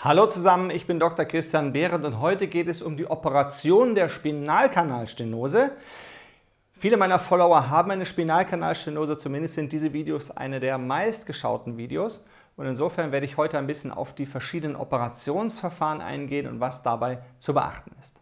Hallo zusammen, ich bin Dr. Christian Behrendt und heute geht es um die Operation der Spinalkanalstenose. Viele meiner Follower haben eine Spinalkanalstenose, zumindest sind diese Videos eine der meistgeschauten Videos. Und insofern werde ich heute ein bisschen auf die verschiedenen Operationsverfahren eingehen und was dabei zu beachten ist.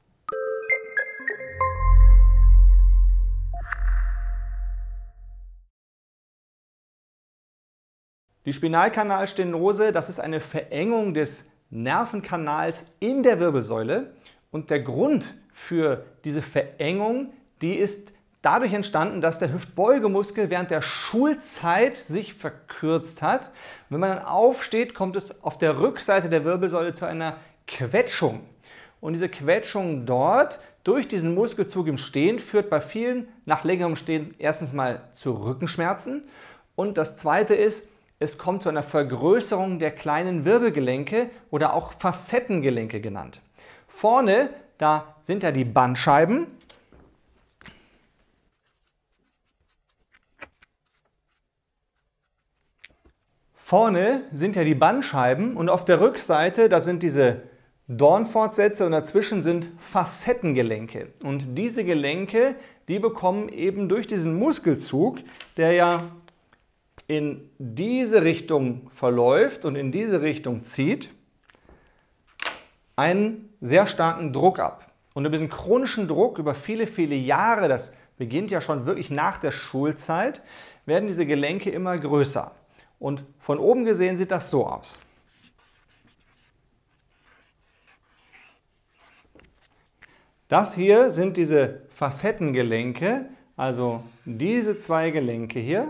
Die Spinalkanalstenose, das ist eine Verengung des Nervenkanals in der Wirbelsäule und der Grund für diese Verengung, die ist dadurch entstanden, dass der Hüftbeugemuskel während der Schulzeit sich verkürzt hat. Und wenn man dann aufsteht, kommt es auf der Rückseite der Wirbelsäule zu einer Quetschung. Und diese Quetschung dort durch diesen Muskelzug im Stehen führt bei vielen nach längerem Stehen erstens mal zu Rückenschmerzen und das zweite ist, es kommt zu einer Vergrößerung der kleinen Wirbelgelenke oder auch Facettengelenke genannt. Vorne, da sind ja die Bandscheiben. Vorne sind ja die Bandscheiben und auf der Rückseite, da sind diese Dornfortsätze und dazwischen sind Facettengelenke. Und diese Gelenke, die bekommen eben durch diesen Muskelzug, der ja in diese Richtung verläuft und in diese Richtung zieht, einen sehr starken Druck ab. Und über diesen chronischen Druck über viele, viele Jahre, das beginnt ja schon wirklich nach der Schulzeit, werden diese Gelenke immer größer. Und von oben gesehen sieht das so aus. Das hier sind diese Facettengelenke, also diese zwei Gelenke hier.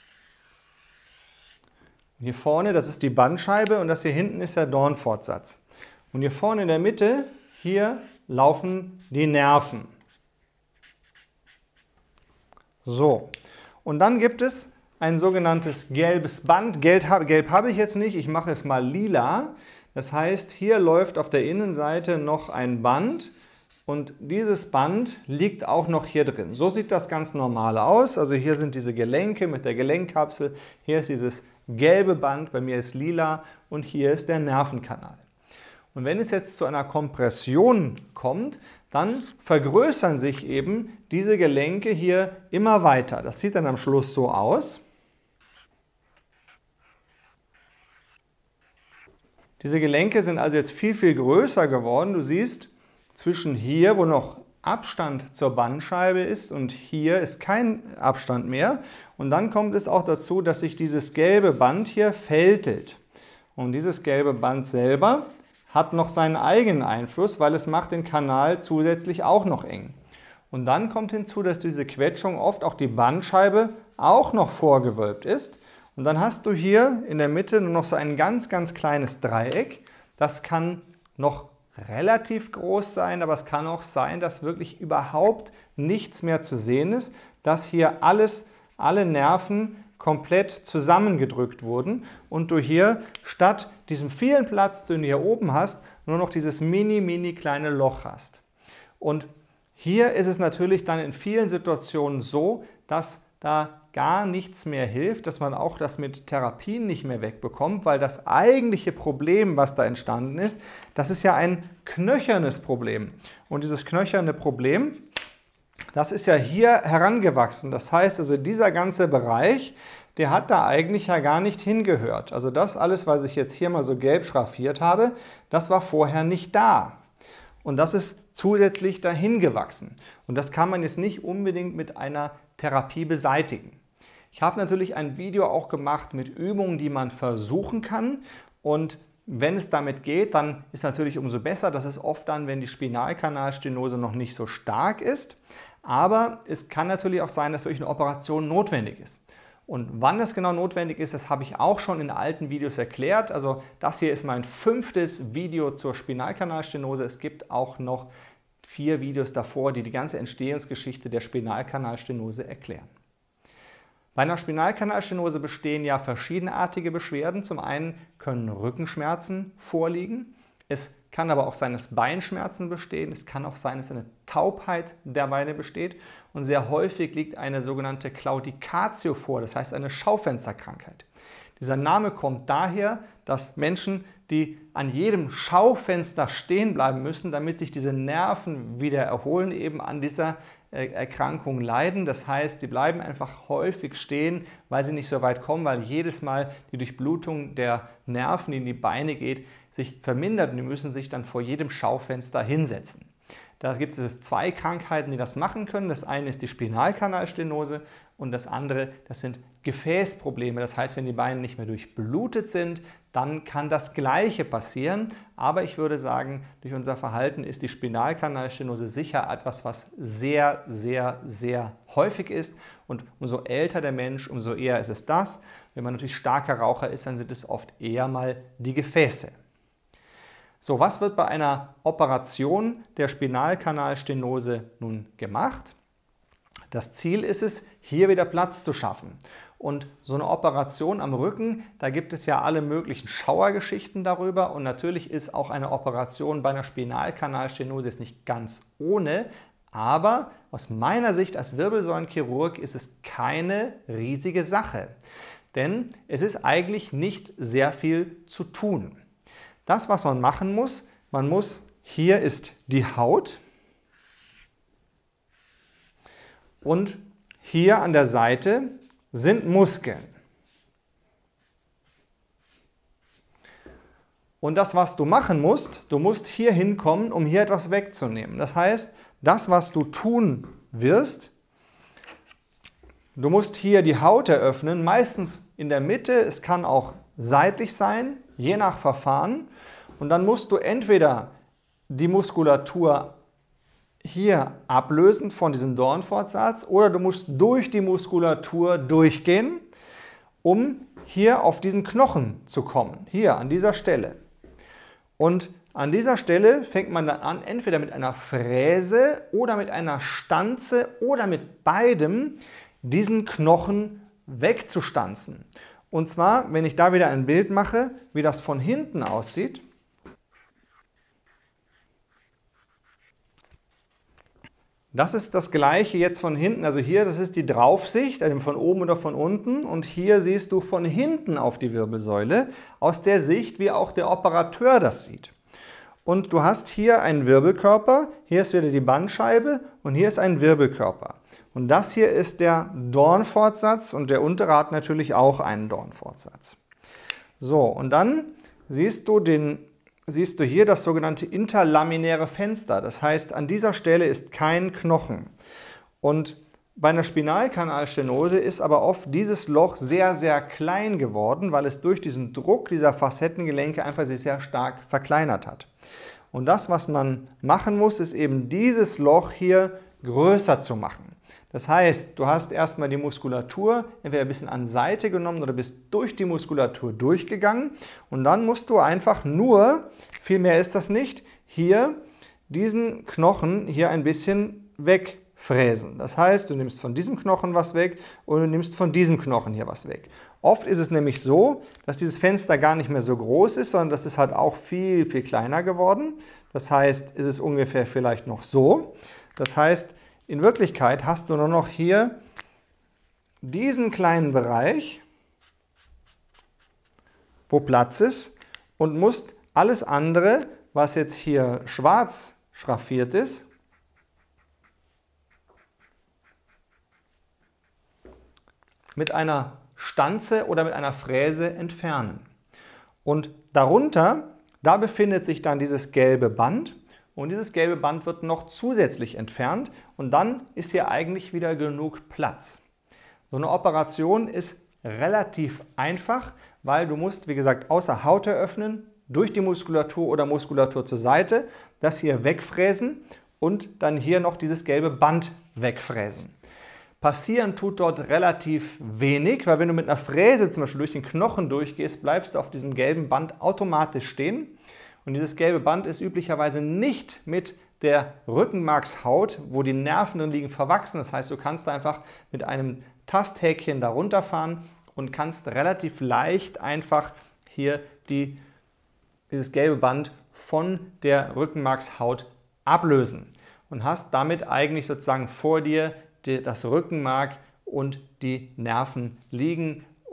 Hier vorne, das ist die Bandscheibe und das hier hinten ist der Dornfortsatz. Und hier vorne in der Mitte, hier laufen die Nerven. So, und dann gibt es ein sogenanntes gelbes Band. Gelb habe ich jetzt nicht, ich mache es mal lila. Das heißt, hier läuft auf der Innenseite noch ein Band und dieses Band liegt auch noch hier drin. So sieht das ganz normal aus. Also hier sind diese Gelenke mit der Gelenkkapsel, hier ist dieses gelbe Band, bei mir ist lila und hier ist der Nervenkanal. Und wenn es jetzt zu einer Kompression kommt, dann vergrößern sich eben diese Gelenke hier immer weiter. Das sieht dann am Schluss so aus. Diese Gelenke sind also jetzt viel, viel größer geworden. Du siehst, zwischen hier, wo noch Abstand zur Bandscheibe ist und hier ist kein Abstand mehr. Und dann kommt es auch dazu, dass sich dieses gelbe Band hier fältelt. Und dieses gelbe Band selber hat noch seinen eigenen Einfluss, weil es macht den Kanal zusätzlich auch noch eng. Und dann kommt hinzu, dass diese Quetschung oft auch die Bandscheibe auch noch vorgewölbt ist. Und dann hast du hier in der Mitte nur noch so ein ganz, ganz kleines Dreieck. Das kann noch relativ groß sein, aber es kann auch sein, dass wirklich überhaupt nichts mehr zu sehen ist, dass hier alle Nerven komplett zusammengedrückt wurden und du hier statt diesem vielen Platz, den du hier oben hast, nur noch dieses mini kleine Loch hast. Und hier ist es natürlich dann in vielen Situationen so, dass da gar nichts mehr hilft, dass man auch das mit Therapien nicht mehr wegbekommt, weil das eigentliche Problem, was da entstanden ist, das ist ja ein knöchernes Problem. Und dieses knöcherne Problem, das ist ja hier herangewachsen. Das heißt also, dieser ganze Bereich, der hat da eigentlich ja gar nicht hingehört. Also das alles, was ich jetzt hier mal so gelb schraffiert habe, das war vorher nicht da. Und das ist zusätzlich dahin gewachsen. Und das kann man jetzt nicht unbedingt mit einer Therapie beseitigen. Ich habe natürlich ein Video auch gemacht mit Übungen, die man versuchen kann. Und wenn es damit geht, dann ist natürlich umso besser. Das ist oft dann, wenn die Spinalkanalstenose noch nicht so stark ist. Aber es kann natürlich auch sein, dass wirklich eine Operation notwendig ist. Und wann das genau notwendig ist, das habe ich auch schon in alten Videos erklärt. Also das hier ist mein 5. Video zur Spinalkanalstenose. Es gibt auch noch 4 Videos davor, die die ganze Entstehungsgeschichte der Spinalkanalstenose erklären. Bei einer Spinalkanalstenose bestehen ja verschiedenartige Beschwerden. Zum einen können Rückenschmerzen vorliegen. Es kann aber auch sein, dass Beinschmerzen bestehen. Es kann auch sein, dass eine Taubheit der Beine besteht. Und sehr häufig liegt eine sogenannte Claudicatio vor, das heißt eine Schaufensterkrankheit. Dieser Name kommt daher, dass Menschen, die an jedem Schaufenster stehen bleiben müssen, damit sich diese Nerven wieder erholen, eben an dieser Erkrankung leiden. Das heißt, sie bleiben einfach häufig stehen, weil sie nicht so weit kommen, weil jedes Mal die Durchblutung der Nerven, die in die Beine geht, sich vermindert und die müssen sich dann vor jedem Schaufenster hinsetzen. Da gibt es 2 Krankheiten, die das machen können. Das eine ist die Spinalkanalstenose und das andere, das sind Gefäßprobleme. Das heißt, wenn die Beine nicht mehr durchblutet sind, dann kann das Gleiche passieren. Aber ich würde sagen, durch unser Verhalten ist die Spinalkanalstenose sicher etwas, was sehr, sehr, sehr häufig ist. Und umso älter der Mensch, umso eher ist es das. Wenn man natürlich starker Raucher ist, dann sind es oft eher mal die Gefäße. So, was wird bei einer Operation der Spinalkanalstenose nun gemacht? Das Ziel ist es, hier wieder Platz zu schaffen. Und so eine Operation am Rücken, da gibt es ja alle möglichen Schauergeschichten darüber. Und natürlich ist auch eine Operation bei einer Spinalkanalstenose jetzt nicht ganz ohne. Aber aus meiner Sicht als Wirbelsäulenchirurg ist es keine riesige Sache. Denn es ist eigentlich nicht sehr viel zu tun. Das, was man machen muss, hier ist die Haut und hier an der Seite sind Muskeln. Und das, was du machen musst, du musst hier hinkommen, um hier etwas wegzunehmen. Das heißt, das, was du tun wirst, du musst hier die Haut eröffnen, meistens in der Mitte, es kann auch seitlich sein, je nach Verfahren. Und dann musst du entweder die Muskulatur hier ablösen von diesem Dornfortsatz oder du musst durch die Muskulatur durchgehen, um hier auf diesen Knochen zu kommen, hier an dieser Stelle. Und an dieser Stelle fängt man dann an, entweder mit einer Fräse oder mit einer Stanze oder mit beidem diesen Knochen wegzustanzen. Und zwar, wenn ich da wieder ein Bild mache, wie das von hinten aussieht. Das ist das Gleiche jetzt von hinten. Also hier, das ist die Draufsicht, also von oben oder von unten. Und hier siehst du von hinten auf die Wirbelsäule, aus der Sicht, wie auch der Operateur das sieht. Und du hast hier einen Wirbelkörper, hier ist wieder die Bandscheibe und hier ist ein Wirbelkörper. Und das hier ist der Dornfortsatz und der untere hat natürlich auch einen Dornfortsatz. So, und dann siehst du hier das sogenannte interlaminäre Fenster. Das heißt, an dieser Stelle ist kein Knochen. Und bei einer Spinalkanalstenose ist aber oft dieses Loch sehr, sehr klein geworden, weil es durch diesen Druck dieser Facettengelenke einfach sich sehr stark verkleinert hat. Und das, was man machen muss, ist eben dieses Loch hier größer zu machen. Das heißt, du hast erstmal die Muskulatur entweder ein bisschen an Seite genommen oder bist durch die Muskulatur durchgegangen und dann musst du einfach nur, viel mehr ist das nicht, hier diesen Knochen hier ein bisschen wegfräsen. Das heißt, du nimmst von diesem Knochen was weg und du nimmst von diesem Knochen hier was weg. Oft ist es nämlich so, dass dieses Fenster gar nicht mehr so groß ist, sondern das ist halt auch viel, viel kleiner geworden. Das heißt, ist es ungefähr vielleicht noch so. Das heißt, in Wirklichkeit hast du nur noch hier diesen kleinen Bereich, wo Platz ist und musst alles andere, was jetzt hier schwarz schraffiert ist, mit einer Stanze oder mit einer Fräse entfernen. Und darunter, da befindet sich dann dieses gelbe Band. Und dieses gelbe Band wird noch zusätzlich entfernt und dann ist hier eigentlich wieder genug Platz. So eine Operation ist relativ einfach, weil du musst, wie gesagt, außer Haut eröffnen, durch die Muskulatur oder Muskulatur zur Seite, das hier wegfräsen und dann hier noch dieses gelbe Band wegfräsen. Passieren tut dort relativ wenig, weil wenn du mit einer Fräse zum Beispiel durch den Knochen durchgehst, bleibst du auf diesem gelben Band automatisch stehen. Und dieses gelbe Band ist üblicherweise nicht mit der Rückenmarkshaut, wo die Nerven drin liegen, verwachsen. Das heißt, du kannst einfach mit einem Tasthäkchen darunter fahren und kannst relativ leicht einfach hier dieses gelbe Band von der Rückenmarkshaut ablösen und hast damit eigentlich sozusagen vor dir das Rückenmark und die Nerven liegen und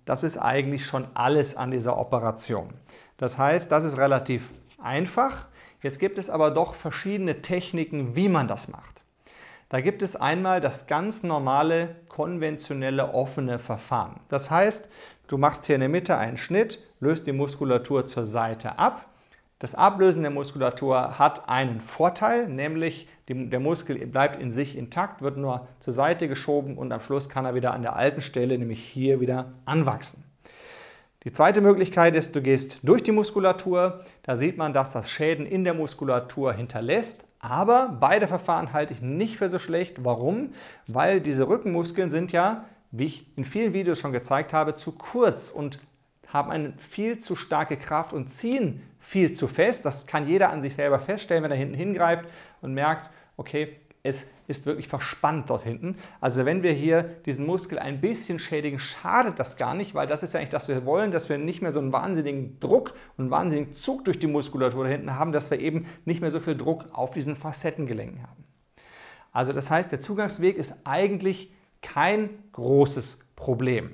das ist eigentlich schon alles an dieser Operation. Das heißt, das ist relativ einfach. Jetzt gibt es aber doch verschiedene Techniken, wie man das macht. Da gibt es einmal das ganz normale, konventionelle, offene Verfahren. Das heißt, du machst hier in der Mitte einen Schnitt, löst die Muskulatur zur Seite ab. Das Ablösen der Muskulatur hat einen Vorteil, nämlich der Muskel bleibt in sich intakt, wird nur zur Seite geschoben und am Schluss kann er wieder an der alten Stelle, nämlich hier, wieder anwachsen. Die zweite Möglichkeit ist, du gehst durch die Muskulatur. Da sieht man, dass das Schäden in der Muskulatur hinterlässt. Aber beide Verfahren halte ich nicht für so schlecht. Warum? Weil diese Rückenmuskeln sind ja, wie ich in vielen Videos schon gezeigt habe, zu kurz und haben eine viel zu starke Kraft und ziehen viel zu fest. Das kann jeder an sich selber feststellen, wenn er hinten hingreift und merkt, okay, es ist wirklich verspannt dort hinten. Also wenn wir hier diesen Muskel ein bisschen schädigen, schadet das gar nicht, weil das ist ja eigentlich das, was wir wollen, dass wir nicht mehr so einen wahnsinnigen Druck und einen wahnsinnigen Zug durch die Muskulatur da hinten haben, dass wir eben nicht mehr so viel Druck auf diesen Facettengelenken haben. Also das heißt, der Zugangsweg ist eigentlich kein großes Problem.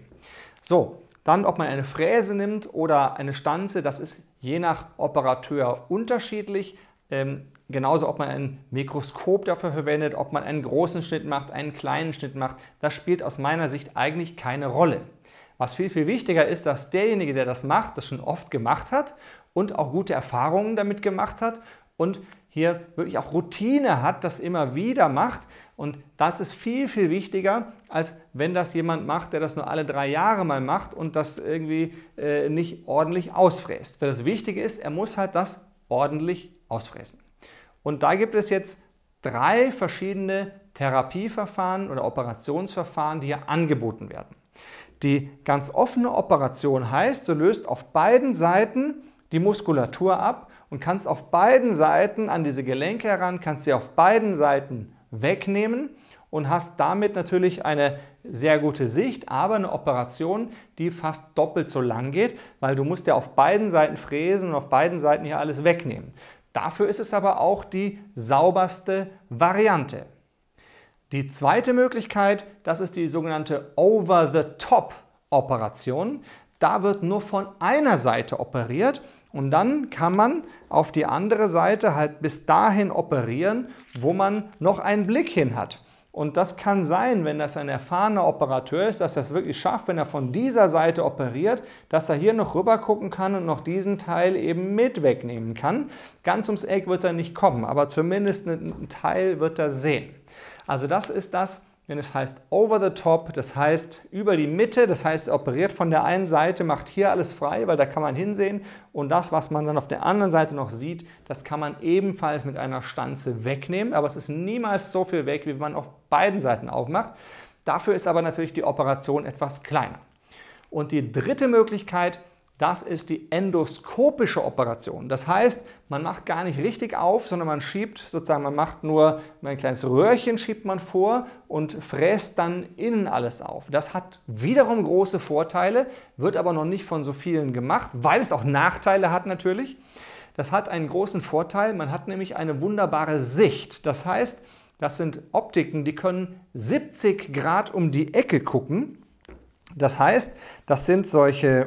So, dann ob man eine Fräse nimmt oder eine Stanze, das ist je nach Operateur unterschiedlich. Genauso, ob man ein Mikroskop dafür verwendet, ob man einen großen Schnitt macht, einen kleinen Schnitt macht, das spielt aus meiner Sicht eigentlich keine Rolle. Was viel, viel wichtiger ist, dass derjenige, der das macht, das schon oft gemacht hat und auch gute Erfahrungen damit gemacht hat und hier wirklich auch Routine hat, das immer wieder macht. Und das ist viel, viel wichtiger, als wenn das jemand macht, der das nur alle 3 Jahre mal macht und das irgendwie nicht ordentlich ausfräst. Weil das Wichtige ist, er muss halt das ordentlich ausfräsen. Und da gibt es jetzt 3 verschiedene Therapieverfahren oder Operationsverfahren, die hier angeboten werden. Die ganz offene Operation heißt, du löst auf beiden Seiten die Muskulatur ab und kannst auf beiden Seiten an diese Gelenke heran, kannst sie auf beiden Seiten wegnehmen und hast damit natürlich eine sehr gute Sicht, aber eine Operation, die fast doppelt so lang geht, weil du musst ja auf beiden Seiten fräsen und auf beiden Seiten hier alles wegnehmen. Dafür ist es aber auch die sauberste Variante. Die zweite Möglichkeit, das ist die sogenannte Over-the-Top-Operation. Da wird nur von einer Seite operiert und dann kann man auf die andere Seite halt bis dahin operieren, wo man noch einen Blick hin hat. Und das kann sein, wenn das ein erfahrener Operateur ist, dass er es wirklich schafft, wenn er von dieser Seite operiert, dass er hier noch rüber gucken kann und noch diesen Teil eben mit wegnehmen kann. Ganz ums Eck wird er nicht kommen, aber zumindest einen Teil wird er sehen. Also das ist das, wenn es heißt over the top, das heißt über die Mitte, das heißt er operiert von der einen Seite, macht hier alles frei, weil da kann man hinsehen und das, was man dann auf der anderen Seite noch sieht, das kann man ebenfalls mit einer Stanze wegnehmen, aber es ist niemals so viel weg, wie man auf beiden Seiten aufmacht. Dafür ist aber natürlich die Operation etwas kleiner. Und die dritte Möglichkeit, das ist die endoskopische Operation. Das heißt, man macht gar nicht richtig auf, sondern man schiebt sozusagen, man macht nur ein kleines Röhrchen schiebt man vor und fräst dann innen alles auf. Das hat wiederum große Vorteile, wird aber noch nicht von so vielen gemacht, weil es auch Nachteile hat natürlich. Das hat einen großen Vorteil, man hat nämlich eine wunderbare Sicht. Das heißt, das sind Optiken, die können 70 Grad um die Ecke gucken. Das heißt, das sind so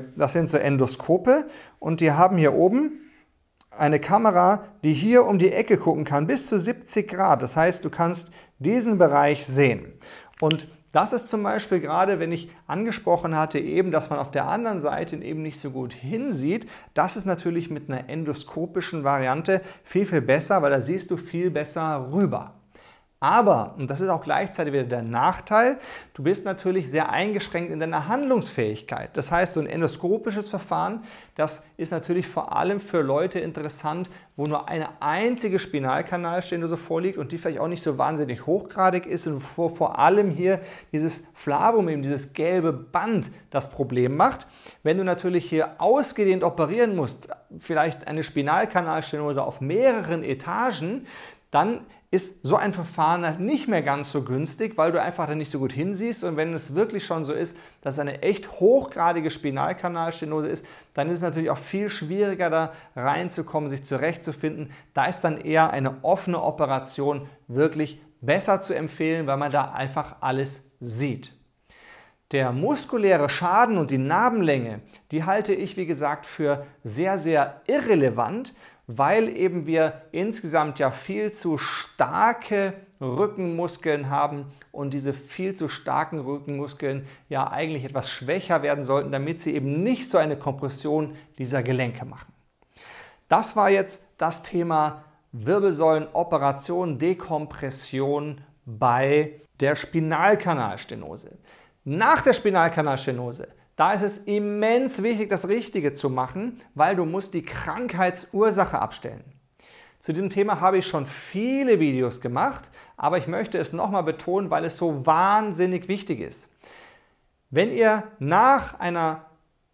Endoskope und die haben hier oben eine Kamera, die hier um die Ecke gucken kann, bis zu 70 Grad. Das heißt, du kannst diesen Bereich sehen. Und das ist zum Beispiel gerade, wenn ich angesprochen hatte eben, dass man auf der anderen Seite eben nicht so gut hinsieht, das ist natürlich mit einer endoskopischen Variante viel, viel besser, weil da siehst du viel besser rüber. Aber, und das ist auch gleichzeitig wieder der Nachteil, du bist natürlich sehr eingeschränkt in deiner Handlungsfähigkeit. Das heißt, so ein endoskopisches Verfahren, das ist natürlich vor allem für Leute interessant, wo nur eine einzige Spinalkanalstenose vorliegt und die vielleicht auch nicht so wahnsinnig hochgradig ist und wo vor allem hier dieses Flavum, eben dieses gelbe Band, das Problem macht. Wenn du natürlich hier ausgedehnt operieren musst, vielleicht eine Spinalkanalstenose auf mehreren Etagen, dann ist so ein Verfahren nicht mehr ganz so günstig, weil du einfach da nicht so gut hinsiehst. Und wenn es wirklich schon so ist, dass es eine echt hochgradige Spinalkanalstenose ist, dann ist es natürlich auch viel schwieriger, da reinzukommen, sich zurechtzufinden. Da ist dann eher eine offene Operation wirklich besser zu empfehlen, weil man da einfach alles sieht. Der muskuläre Schaden und die Narbenlänge, die halte ich, wie gesagt, für sehr, sehr irrelevant, weil eben wir insgesamt ja viel zu starke Rückenmuskeln haben und diese viel zu starken Rückenmuskeln ja eigentlich etwas schwächer werden sollten, damit sie eben nicht so eine Kompression dieser Gelenke machen. Das war jetzt das Thema Wirbelsäulenoperation, Dekompression bei der Spinalkanalstenose. Nach der Spinalkanalstenose, da ist es immens wichtig, das Richtige zu machen, weil du musst die Krankheitsursache abstellen. Zu diesem Thema habe ich schon viele Videos gemacht, aber ich möchte es nochmal betonen, weil es so wahnsinnig wichtig ist. Wenn ihr nach einer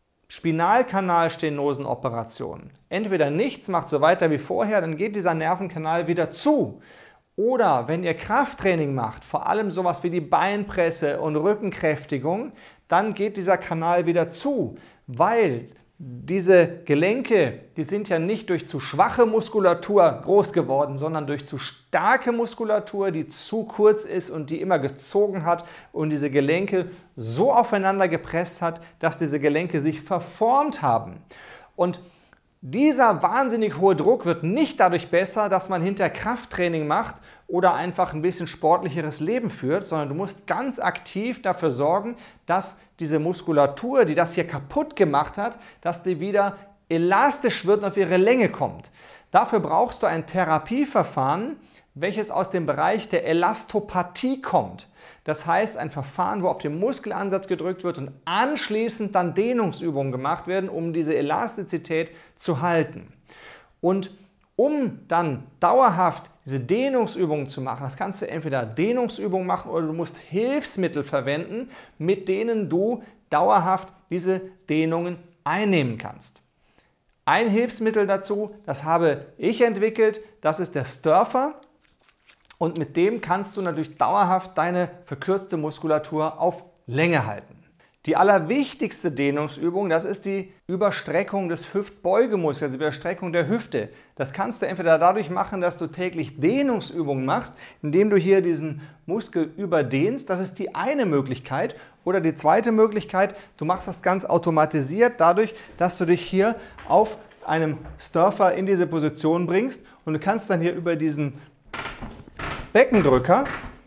Spinalkanalstenosenoperation entweder nichts macht, so weiter wie vorher, dann geht dieser Nervenkanal wieder zu. Oder wenn ihr Krafttraining macht, vor allem sowas wie die Beinpresse und Rückenkräftigung, dann geht dieser Kanal wieder zu, weil diese Gelenke, die sind ja nicht durch zu schwache Muskulatur groß geworden, sondern durch zu starke Muskulatur, die zu kurz ist und die immer gezogen hat und diese Gelenke so aufeinander gepresst hat, dass diese Gelenke sich verformt haben. Und dieser wahnsinnig hohe Druck wird nicht dadurch besser, dass man hinterher Krafttraining macht oder einfach ein bisschen sportlicheres Leben führt, sondern du musst ganz aktiv dafür sorgen, dass diese Muskulatur, die das hier kaputt gemacht hat, dass die wieder elastisch wird und auf ihre Länge kommt. Dafür brauchst du ein Therapieverfahren, welches aus dem Bereich der Elastopathie kommt. Das heißt, ein Verfahren, wo auf den Muskelansatz gedrückt wird und anschließend dann Dehnungsübungen gemacht werden, um diese Elastizität zu halten. Und um dann dauerhaft diese Dehnungsübungen zu machen, das kannst du entweder Dehnungsübungen machen oder du musst Hilfsmittel verwenden, mit denen du dauerhaft diese Dehnungen einnehmen kannst. Ein Hilfsmittel dazu, das habe ich entwickelt, das ist der Sturfer. Und mit dem kannst du natürlich dauerhaft deine verkürzte Muskulatur auf Länge halten. Die allerwichtigste Dehnungsübung, das ist die Überstreckung des Hüftbeugemuskels, also die Überstreckung der Hüfte. Das kannst du entweder dadurch machen, dass du täglich Dehnungsübungen machst, indem du hier diesen Muskel überdehnst. Das ist die eine Möglichkeit. Oder die zweite Möglichkeit, du machst das ganz automatisiert dadurch, dass du dich hier auf einem Sturfer in diese Position bringst und du kannst dann hier über diesen Beckendrücker.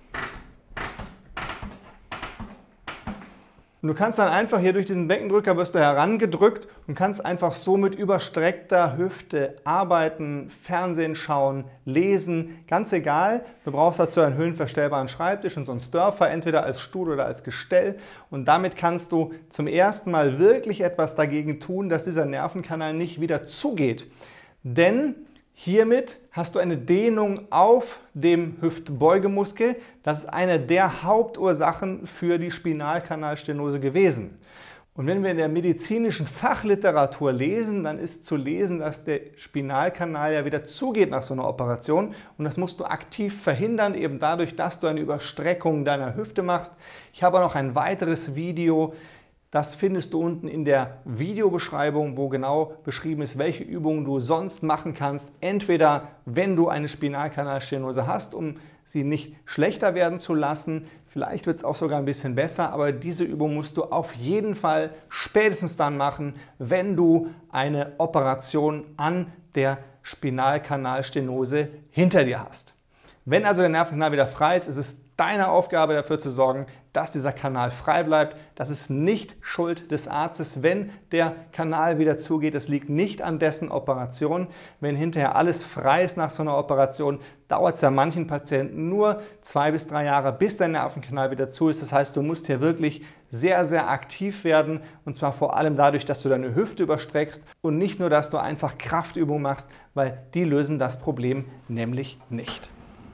Und du kannst dann einfach hier durch diesen Beckendrücker wirst du herangedrückt und kannst einfach so mit überstreckter Hüfte arbeiten, Fernsehen schauen, lesen, ganz egal. Du brauchst dazu einen höhenverstellbaren Schreibtisch und so einen Sturfer, entweder als Stuhl oder als Gestell. Und damit kannst du zum ersten Mal wirklich etwas dagegen tun, dass dieser Nervenkanal nicht wieder zugeht. Denn hiermit hast du eine Dehnung auf dem Hüftbeugemuskel. Das ist eine der Hauptursachen für die Spinalkanalstenose gewesen. Und wenn wir in der medizinischen Fachliteratur lesen, dann ist zu lesen, dass der Spinalkanal ja wieder zugeht nach so einer Operation. Und das musst du aktiv verhindern, eben dadurch, dass du eine Überstreckung deiner Hüfte machst. Ich habe noch ein weiteres Video. Das findest du unten in der Videobeschreibung, wo genau beschrieben ist, welche Übungen du sonst machen kannst. Entweder, wenn du eine Spinalkanalstenose hast, um sie nicht schlechter werden zu lassen. Vielleicht wird es auch sogar ein bisschen besser, aber diese Übung musst du auf jeden Fall spätestens dann machen, wenn du eine Operation an der Spinalkanalstenose hinter dir hast. Wenn also der Nervenkanal wieder frei ist, ist es deine Aufgabe dafür zu sorgen, dass dieser Kanal frei bleibt. Das ist nicht Schuld des Arztes, wenn der Kanal wieder zugeht. Es liegt nicht an dessen Operation. Wenn hinterher alles frei ist nach so einer Operation, dauert es bei manchen Patienten nur 2 bis 3 Jahre, bis der Nervenkanal wieder zu ist. Das heißt, du musst hier wirklich sehr, sehr aktiv werden und zwar vor allem dadurch, dass du deine Hüfte überstreckst und nicht nur, dass du einfach Kraftübungen machst, weil die lösen das Problem nämlich nicht.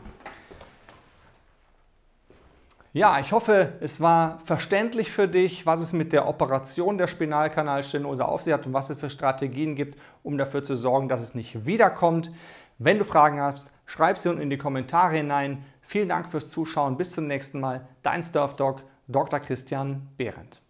Ja, ich hoffe, es war verständlich für dich, was es mit der Operation der Spinalkanalstenose auf sich hat und was es für Strategien gibt, um dafür zu sorgen, dass es nicht wiederkommt. Wenn du Fragen hast, schreib sie unten in die Kommentare hinein. Vielen Dank fürs Zuschauen. Bis zum nächsten Mal. Dein Sturf Doc, Dr. Christian Behrendt.